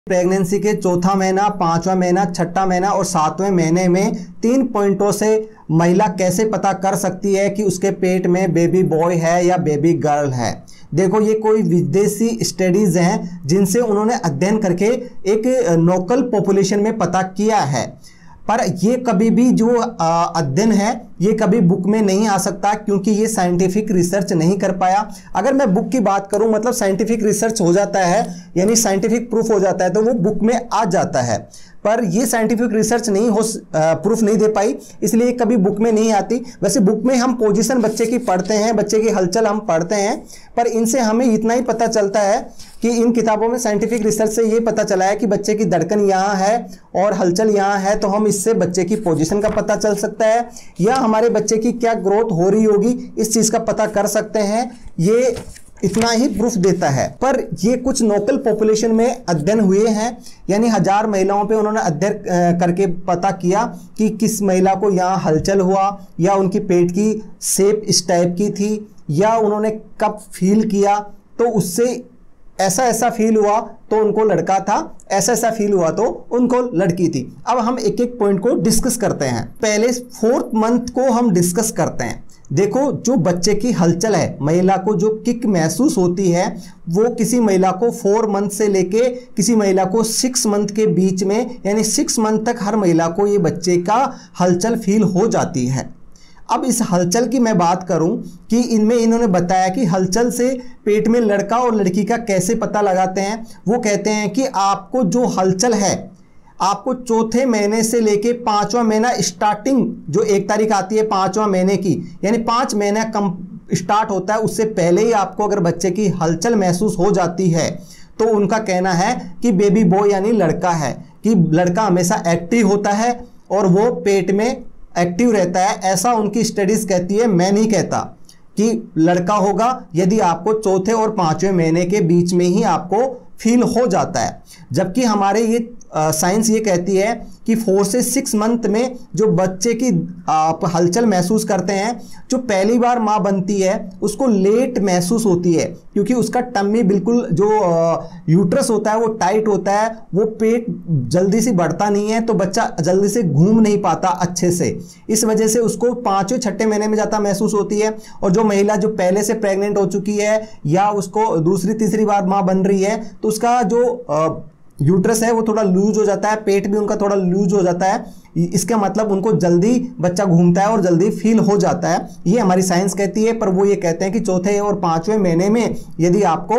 Pregnancy के चौथा महीना, पांचवा महीना, छठा महीना और सातवें महीने में 3 पॉइंटों से महिला कैसे पता कर सकती है कि उसके पेट में बेबी बॉय है या बेबी गर्ल है। देखो, ये कोई विदेशी स्टडीज हैं जिनसे उन्होंने अध्ययन करके एक लोकल पॉपुलेशन में पता किया है, पर ये कभी भी जो अध्ययन है ये कभी बुक में नहीं आ सकता क्योंकि ये साइंटिफिक रिसर्च नहीं कर पाया। अगर मैं बुक की बात करूं, मतलब साइंटिफिक रिसर्च हो जाता है यानी साइंटिफिक प्रूफ हो जाता है तो वो बुक में आ जाता है, पर ये साइंटिफिक रिसर्च नहीं हो प्रूफ नहीं दे पाई, इसलिए कभी बुक में नहीं आती। वैसे बुक में हम पोजीशन बच्चे की पढ़ते हैं, बच्चे की हलचल हम पढ़ते हैं, पर इनसे हमें इतना ही पता चलता है कि इन किताबों में साइंटिफिक रिसर्च से ये पता चला है कि बच्चे की धड़कन यहाँ है और हलचल यहाँ है, तो हम इससे बच्चे की पोजीशन का पता चल सकता है या हमारे बच्चे की क्या ग्रोथ हो रही होगी इस चीज़ का पता कर सकते हैं। ये इतना ही प्रूफ देता है। पर ये कुछ लोकल पॉपुलेशन में अध्ययन हुए हैं, यानी 1000 महिलाओं पे उन्होंने अध्ययन करके पता किया कि किस महिला को यहाँ हलचल हुआ या उनकी पेट की शेप इस टाइप की थी या उन्होंने कब फील किया, तो उससे ऐसा ऐसा फील हुआ तो उनको लड़का था, ऐसा ऐसा फील हुआ तो उनको लड़की थी। अब हम एक एक पॉइंट को डिस्कस करते हैं। पहले 4th मंथ को हम डिस्कस करते हैं। देखो, जो बच्चे की हलचल है, महिला को जो किक महसूस होती है, वो किसी महिला को 4 मंथ से लेके किसी महिला को 6 मंथ के बीच में, यानी 6 मंथ तक हर महिला को ये बच्चे का हलचल फील हो जाती है। अब इस हलचल की मैं बात करूं कि इनमें इन्होंने बताया कि हलचल से पेट में लड़का और लड़की का कैसे पता लगाते हैं। वो कहते हैं कि आपको जो हलचल है, आपको चौथे महीने से लेके 5वां महीना स्टार्टिंग, जो 1 तारीख आती है 5वां महीने की, यानी 5 महीना कम स्टार्ट होता है, उससे पहले ही आपको अगर बच्चे की हलचल महसूस हो जाती है तो उनका कहना है कि बेबी बॉय यानी लड़का है, कि लड़का हमेशा एक्टिव होता है और वो पेट में एक्टिव रहता है। ऐसा उनकी स्टडीज कहती है, मैं नहीं कहता कि लड़का होगा यदि आपको चौथे और 5वें महीने के बीच में ही आपको फील हो जाता है। जबकि हमारे ये साइंस ये कहती है कि 4 से 6 मंथ में जो बच्चे की आप हलचल महसूस करते हैं, जो पहली बार माँ बनती है उसको लेट महसूस होती है क्योंकि उसका टम्मी बिल्कुल जो यूट्रस होता है वो टाइट होता है, वो पेट जल्दी से बढ़ता नहीं है, तो बच्चा जल्दी से घूम नहीं पाता अच्छे से। इस वजह से उसको 5वें 6ठे महीने में ज़्यादा महसूस होती है। और जो महिला जो पहले से प्रेग्नेंट हो चुकी है या उसको दूसरी तीसरी बार माँ बन रही है, तो उसका जो यूट्रस है वो थोड़ा लूज हो जाता है, पेट भी उनका थोड़ा लूज हो जाता है। इसका मतलब उनको जल्दी बच्चा घूमता है और जल्दी फील हो जाता है, ये हमारी साइंस कहती है। पर वो ये कहते हैं कि चौथे और 5वें महीने में यदि आपको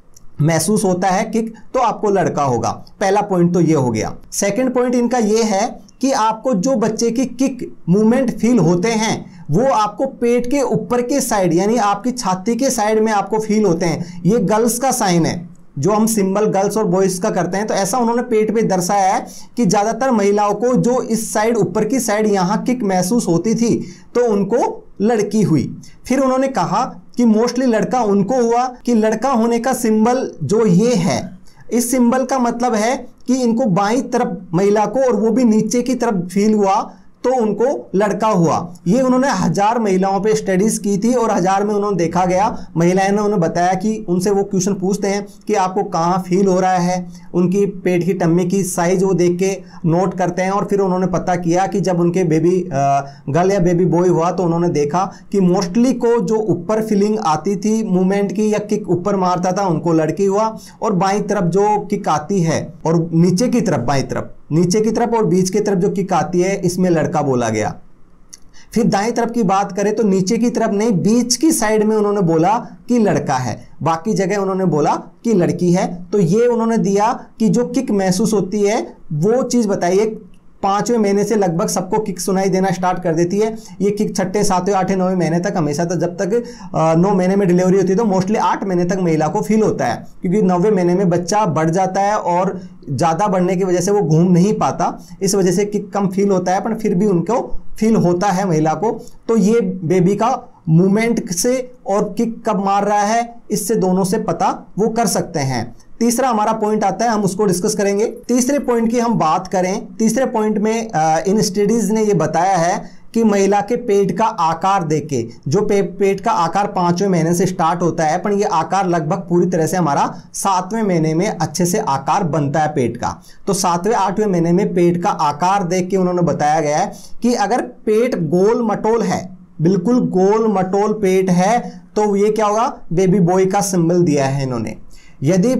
महसूस होता है किक, तो आपको लड़का होगा। पहला पॉइंट तो ये हो गया। सेकंड पॉइंट इनका ये है कि आपको जो बच्चे की किक मूवमेंट फील होते हैं वो आपको पेट के ऊपर के साइड, यानी आपकी छाती के साइड में आपको फील होते हैं। ये गर्ल्स का साइन है, जो हम सिंबल गर्ल्स और बॉयज का करते हैं, तो ऐसा उन्होंने पेट पे दर्शाया है कि ज़्यादातर महिलाओं को जो इस साइड, ऊपर की साइड यहाँ किक महसूस होती थी तो उनको लड़की हुई। फिर उन्होंने कहा कि मोस्टली लड़का उनको हुआ कि लड़का होने का सिंबल जो ये है, इस सिंबल का मतलब है कि इनको बाईं तरफ महिला को, और वो भी नीचे की तरफ फील हुआ तो उनको लड़का हुआ। ये उन्होंने 1000 महिलाओं पे स्टडीज की थी और 1000 में उन्होंने देखा गया। महिलाएं ने उन्हें बताया कि उनसे वो क्वेश्चन पूछते हैं कि आपको कहाँ फील हो रहा है, उनकी पेट की टम्मी की साइज वो देख के नोट करते हैं। और फिर उन्होंने पता किया कि जब उनके बेबी गर्ल या बेबी बॉय हुआ तो उन्होंने देखा कि मोस्टली को जो ऊपर फीलिंग आती थी मूवमेंट की या किक ऊपर मारता था उनको लड़की हुआ, और बाईं तरफ जो किक आती है और नीचे की तरफ, बाईं तरफ, नीचे की तरफ और बीच की तरफ जो किक आती है, इसमें लड़का बोला गया। फिर दाएं तरफ की बात करें तो नीचे की तरफ नहीं, बीच की साइड में उन्होंने बोला कि लड़का है, बाकी जगह उन्होंने बोला कि लड़की है। तो ये उन्होंने दिया कि जो किक महसूस होती है वो चीज़ बताइए। 5वें महीने से लगभग सबको किक सुनाई देना स्टार्ट कर देती है। ये किक 6ठे 7वें 8वें 9वें महीने तक हमेशा, तो जब तक 9 महीने में डिलीवरी होती है तो मोस्टली 8 महीने तक महिला को फील होता है, क्योंकि 9वें महीने में बच्चा बढ़ जाता है और ज़्यादा बढ़ने की वजह से वो घूम नहीं पाता, इस वजह से किक कम फील होता है, पर फिर भी उनको फील होता है महिला को। तो ये बेबी का मूवमेंट से और किक कब मार रहा है, इससे दोनों से पता वो कर सकते हैं। तीसरा हमारा पॉइंट आता है, हम उसको डिस्कस करेंगे। तीसरे पॉइंट की हम बात करें, तीसरे पॉइंट में इन स्टडीज ने ये बताया है कि महिला के पेट का आकार देके, जो पेट का आकार 5वें महीने से स्टार्ट होता है, पर ये आकार लगभग पूरी तरह से हमारा 7वें महीने में अच्छे से आकार बनता है पेट का। तो 7वें 8वें महीने में पेट का आकार देख के उन्होंने बताया गया है कि अगर पेट गोल मटोल है, बिल्कुल गोल मटोल पेट है, तो ये क्या होगा, बेबी बॉय का सिंबल दिया है इन्होंने। यदि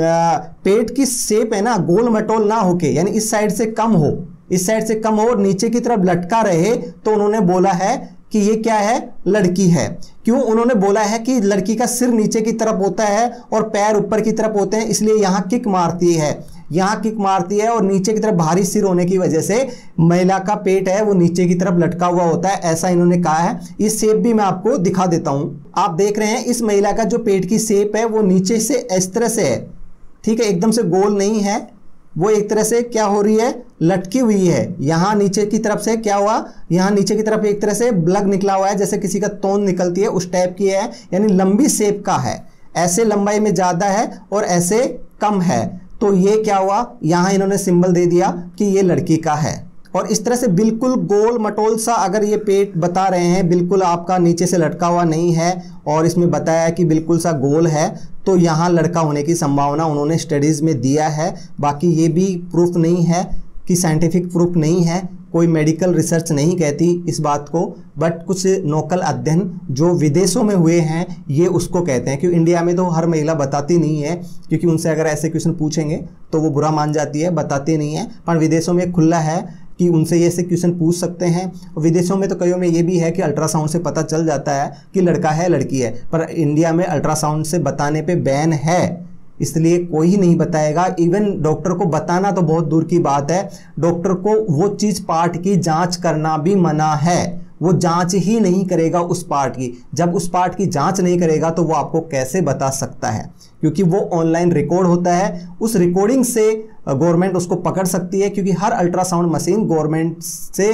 पेट की शेप है ना गोल मटोल ना होके, यानी इस साइड से कम हो, इस साइड से कम हो और नीचे की तरफ लटका रहे, तो उन्होंने बोला है कि ये क्या है, लड़की है। क्यों उन्होंने बोला है कि लड़की का सिर नीचे की तरफ होता है और पैर ऊपर की तरफ होते हैं, इसलिए यहां किक मारती है, यहां किक मारती है और नीचे की तरफ भारी सिर होने की वजह से महिला का पेट है वो नीचे की तरफ लटका हुआ होता है, ऐसा इन्होंने कहा है। इस शेप भी मैं आपको दिखा देता हूं। आप देख रहे हैं इस महिला का जो पेट की शेप है वो नीचे से इस तरह से है, ठीक है, एकदम से गोल नहीं है, वो एक तरह से क्या हो रही है, लटकी हुई है। यहां नीचे की तरफ से क्या हुआ, यहां नीचे की तरफ एक तरह से ब्लग निकला हुआ है, जैसे किसी का तोंद निकलती है उस टाइप की है, यानी लंबी शेप का है। ऐसे लंबाई में ज्यादा है और ऐसे कम है, तो ये क्या हुआ, यहां इन्होंने सिंबल दे दिया कि ये लड़की का है। और इस तरह से बिल्कुल गोल मटोल सा अगर ये पेट बता रहे हैं, बिल्कुल आपका नीचे से लटका हुआ नहीं है और इसमें बताया कि बिल्कुल सा गोल है, तो यहाँ लड़का होने की संभावना उन्होंने स्टडीज़ में दिया है। बाकी ये भी प्रूफ नहीं है कि साइंटिफिक प्रूफ नहीं है, कोई मेडिकल रिसर्च नहीं कहती इस बात को, बट कुछ नोकल अध्ययन जो विदेशों में हुए हैं ये उसको कहते हैं। क्योंकि इंडिया में तो हर महिला बताती नहीं है, क्योंकि उनसे अगर ऐसे क्वेश्चन पूछेंगे तो वो बुरा मान जाती है, बताती नहीं है। पर विदेशों में खुला है कि उनसे ये ऐसे क्वेश्चन पूछ सकते हैं। विदेशों में तो कईयों में ये भी है कि अल्ट्रासाउंड से पता चल जाता है कि लड़का है लड़की है, पर इंडिया में अल्ट्रासाउंड से बताने पे बैन है, इसलिए कोई ही नहीं बताएगा। इवन डॉक्टर को बताना तो बहुत दूर की बात है, डॉक्टर को वो चीज़ पार्ट की जांच करना भी मना है, वो जांच ही नहीं करेगा उस पार्ट की। जब उस पार्ट की जांच नहीं करेगा तो वो आपको कैसे बता सकता है, क्योंकि वो ऑनलाइन रिकॉर्ड होता है, उस रिकॉर्डिंग से गवर्नमेंट उसको पकड़ सकती है, क्योंकि हर अल्ट्रासाउंड मशीन गवर्नमेंट से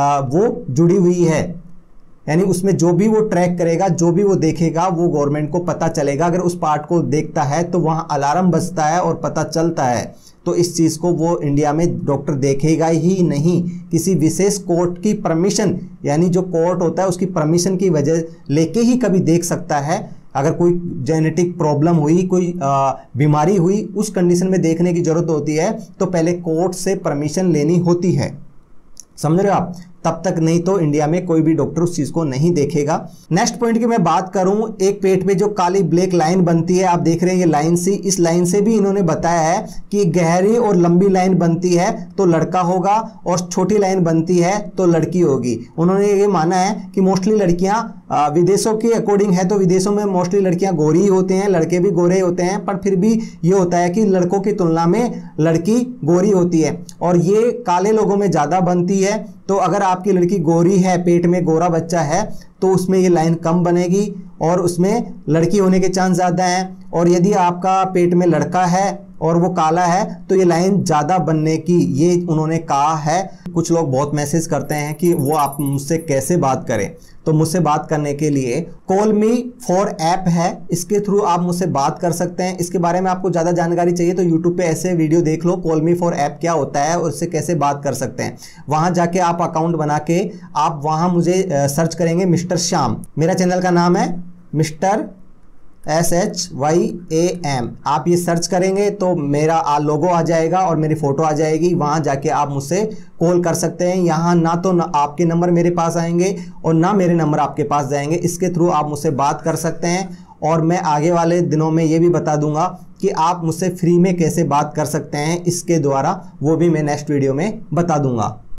वो जुड़ी हुई है, यानी उसमें जो भी वो ट्रैक करेगा, जो भी वो देखेगा, वो गवर्नमेंट को पता चलेगा। अगर उस पार्ट को देखता है तो वहाँ अलार्म बजता है और पता चलता है, तो इस चीज़ को वो इंडिया में डॉक्टर देखेगा ही नहीं। किसी विशेष कोर्ट की परमिशन, यानी जो कोर्ट होता है उसकी परमिशन की वजह लेके ही कभी देख सकता है। अगर कोई जेनेटिक प्रॉब्लम हुई, कोई बीमारी हुई, उस कंडीशन में देखने की ज़रूरत होती है, तो पहले कोर्ट से परमिशन लेनी होती है, समझ रहे हो आप, तब तक नहीं तो इंडिया में कोई भी डॉक्टर उस चीज़ को नहीं देखेगा। नेक्स्ट पॉइंट की मैं बात करूं, एक पेट में जो काली ब्लैक लाइन बनती है, आप देख रहे हैं ये लाइन सी, इस लाइन से भी इन्होंने बताया है कि गहरी और लंबी लाइन बनती है तो लड़का होगा और छोटी लाइन बनती है तो लड़की होगी। उन्होंने ये माना है कि मोस्टली लड़कियां विदेशों के अकॉर्डिंग है तो विदेशों में मोस्टली लड़कियां गोरी होते हैं, लड़के भी गोरे होते हैं, पर फिर भी ये होता है कि लड़कों की तुलना में लड़की गोरी होती है और ये काले लोगों में ज़्यादा बनती है। तो अगर आपकी लड़की गोरी है, पेट में गोरा बच्चा है, तो उसमें ये लाइन कम बनेगी और उसमें लड़की होने के चांस ज़्यादा हैं। और यदि आपका पेट में लड़का है और वो काला है तो ये लाइन ज़्यादा बनने की ये उन्होंने कहा है। कुछ लोग बहुत मैसेज करते हैं कि वो आप मुझसे कैसे बात करें, तो मुझसे बात करने के लिए कॉल मी फॉर ऐप है, इसके थ्रू आप मुझसे बात कर सकते हैं। इसके बारे में आपको ज़्यादा जानकारी चाहिए तो यूट्यूब पे ऐसे वीडियो देख लो, कॉल मी फॉर ऐप क्या होता है और उससे कैसे बात कर सकते हैं। वहाँ जाके आप अकाउंट बना के आप वहाँ मुझे सर्च करेंगे मिस्टर श्याम, मेरा चैनल का नाम है मिस्टर SHYAM, आप ये सर्च करेंगे तो मेरा लोगो आ जाएगा और मेरी फ़ोटो आ जाएगी। वहाँ जाके आप मुझसे कॉल कर सकते हैं। यहाँ ना तो आपके नंबर मेरे पास आएंगे और ना मेरे नंबर आपके पास जाएंगे, इसके थ्रू आप मुझसे बात कर सकते हैं। और मैं आगे वाले दिनों में ये भी बता दूंगा कि आप मुझसे फ्री में कैसे बात कर सकते हैं इसके द्वारा, वो भी मैं नेक्स्ट वीडियो में बता दूंगा।